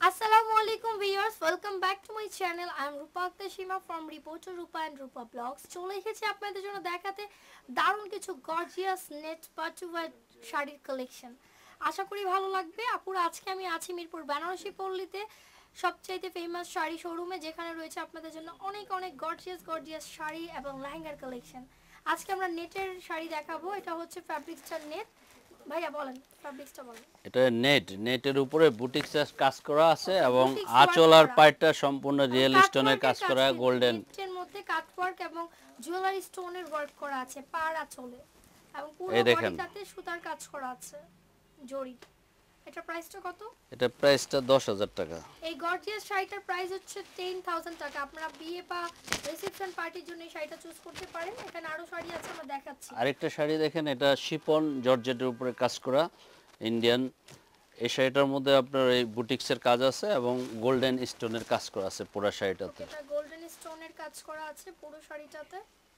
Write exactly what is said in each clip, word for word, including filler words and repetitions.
Assalamualaikum viewers, welcome back to my channel. I am Rupa Akhtar from Reporter Rupa and Rupa Blogs. চলে এসেছি আপনাদের জন্য দেখাতে দারুণ কিছু গর্জিয়াস নেট পাটুয়া শাড়ির কালেকশন। আশা করি ভালো লাগবে। আপুরা আজকে আমি আছি মিরপুর বেনারসি পল্লীতে সবচেয়ে ফেমাস শাড়ি শোরুমে, যেখানে রয়েছে আপনাদের জন্য অনেক অনেক গর্জিয়াস গর্জিয়াস শাড়ি এবং লেহেঙ্গার কালেকশন। আজকে আমরা নেটের শাড়ি দেখাবো। এটা হচ্ছে ফ্যাব্রিক্সটার নেট। ভাইয়া বলেন ফ্যাব্রিক্সটা বলেন। এটা নেট নেটের উপরে বুটিক্স কাজ করা আছে এবং আঁচল আর পাড়টা সম্পূর্ণ রিয়েল স্টোনের কাজ করা, গোল্ডেন নেটের মধ্যে কাট ওয়ার্ক এবং জুয়েলারি স্টোনের ওয়ার্ক করা আছে পাড় আঁচলে, এবং পুরো বডিটাতে সুতার কাজ করা আছে জরি। এটা প্রাইসটা কত? এটা প্রাইসটা দশ হাজার টাকা। এই গর্জিয়াস শাড়িটার প্রাইস হচ্ছে দশ হাজার টাকা। আপনারা বিয়ে বা রিসেপশন পার্টির জন্য এই শাড়িটা চুজ করতে পারেন। এখানে আরো শাড়ি আছে, আমরা দেখাচ্ছি। আরেকটা শাড়ি দেখেন, এটা শিফন জর্জেটের উপরে কাজ করা ইন্ডিয়ান। এই শাড়িটার মধ্যে আপনার এই বুটিক্সের কাজ আছে এবং গোল্ডেন স্টোনের কাজ করা আছে পুরো শাড়িটাতে। এটা গোল্ডেন স্টোনের কাজ করা আছে পুরো শাড়িটাতে।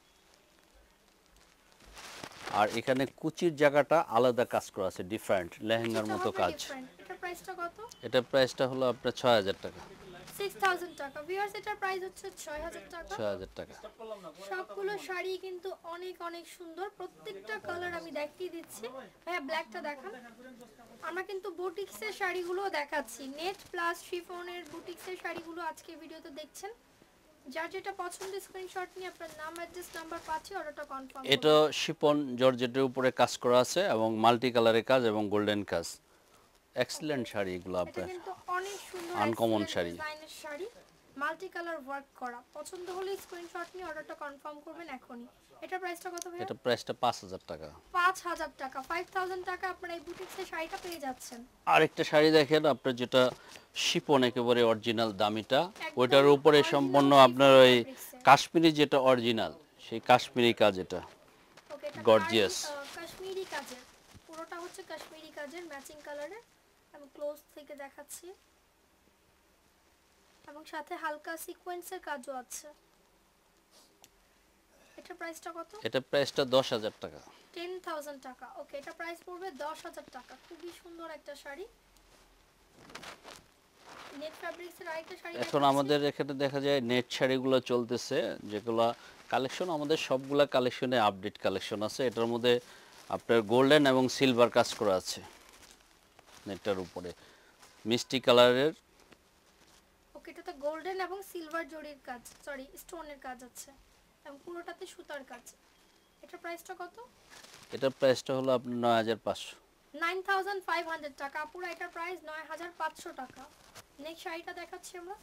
আর এখানে কুচির জায়গাটা আলাদা কাজ করা আছে, ডিফারেন্ট লেহেঙ্গার মতো কাজ। এটা প্রাইসটা কত? এটা প্রাইসটা হলো আপনার ছয় হাজার টাকা। ছয় হাজার টাকা। ভিউয়ার্স, এটার প্রাইস হচ্ছে ছয় হাজার টাকা। ছয় হাজার টাকা। সবগুলো শাড়ি কিন্তু অনেক অনেক সুন্দর, প্রত্যেকটা কালার আমি দেখিয়ে দিচ্ছি। ভাইয়া ব্ল্যাকটা দেখান। আমরা কিন্তু বুটিক্সের শাড়িগুলো দেখাচ্ছি, নেট প্লাস শিফনের বুটিক্সের শাড়িগুলো আজকে ভিডিওতে দেখছেন। যার যেটা পছন্দ স্ক্রিনশট নিয়ে আপনার নাম অ্যাড্রেস নাম্বার পাচ্ছি, অর্ডারটা কনফার্ম করুন। এটা শিফন জর্জেটের উপরে কাজ করা আছে এবং মাল্টি কালারের কাজ এবং গোল্ডেন কাজ। এক্সিলেন্ট শাড়ি এগুলো, আপনার কিন্তু অনেক সুন্দর আনকমন শাড়ি, ডিজাইনের শাড়ি, মাল্টি কালার ওয়ার্ক করা। পছন্দ হলে স্ক্রিনশট নিয়ে অর্ডারটা কনফার্ম করবেন এখনই। এটা প্রাইসটা কত ভাই? এটা প্রাইসটা পাঁচ হাজার টাকা। পাঁচ হাজার টাকা। পাঁচ হাজার টাকা আপনারা এই বুটিক্সের শাড়িটা পেয়ে যাচ্ছেন। আরেকটা শাড়ি দেখেন, আপনার যেটা শিফন একেবারে অরিজিনাল দামিটা, ওইটার উপরে সম্পূর্ণ আপনার ওই কাশ্মীরি যেটা অরিজিনাল, সেই কাশ্মীরি কাজ। এটা গর্জিয়াস কাশ্মীরি কাজের, পুরোটা হচ্ছে কাশ্মীরি কাজের ম্যাচিং কালারের। আমি ক্লোজ থেকে দেখাচ্ছি, এবং সাথে হালকা সিকোয়েন্সের কাজও আছে। এটা প্রাইসটা কত? এটা প্রাইসটা দশ হাজার টাকা। দশ হাজার টাকা। ওকে, এটা প্রাইস পড়বে দশ হাজার টাকা। খুবই সুন্দর একটা শাড়ি। নেট ফ্যাব্রিক্সের আরেকটা শাড়ি এখন আমাদের এখানে দেখা যায় নেট শাড়িগুলো চলতেছে, যেগুলো কালেকশন আমাদের সবগুলা কালেকশনে আপডেট কালেকশন আছে। এটার মধ্যে আপনার গোল্ডেন এবং সিলভার কাজ করা আছে নেটটার উপরে, মিষ্টি কালারের। ওকে, এটাতে গোল্ডেন এবং সিলভার জরির কাজ, সরি স্টোনের কাজ আছে, এবং পুরোটাতে সুতার কাজ। এটা প্রাইসটা কত? এটার প্রাইসটা হলো আপনার নয় হাজার পাঁচশো। নয় হাজার পাঁচশো টাকা। পুরো এটার প্রাইস নয় হাজার পাঁচশো টাকা। নেক্সট শাড়িটা দেখাচ্ছি আমরা।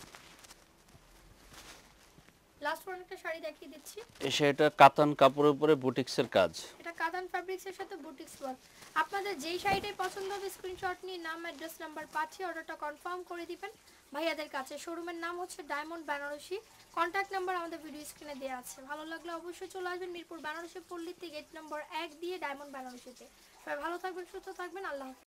লাস্ট ওয়ান একটা শাড়ি দেখিয়ে দিচ্ছি। এই শাড়িটা কাতান কাপড়ের উপরে বুটিক্সের কাজ। এটা কাতান ফ্যাব্রিক্সের সাথে বুটিক্স ওয়ার্ক। আপনাদের যেই শাড়িটাই পছন্দ হবে স্ক্রিনশট নিয়ে নাম অ্যাড্রেস নাম্বার পাঠিয়ে অর্ডারটা কনফার্ম করে দিবেন ভাইয়াদের কাছে। শোরুমের নাম হচ্ছে ডায়মন্ড বেনারসি। কন্ট্যাক্ট নাম্বার আমাদের ভিডিও স্ক্রিনে দেওয়া আছে। ভালো লাগলে অবশ্যই চলে আসবেন মিরপুর বেনারসি পল্লীতে, গেট নম্বর এক দিয়ে ডায়মন্ড বেনারসিতে। সবাই ভালো থাকবেন, সুস্থ থাকবেন, আল্লাহ হাফেজ।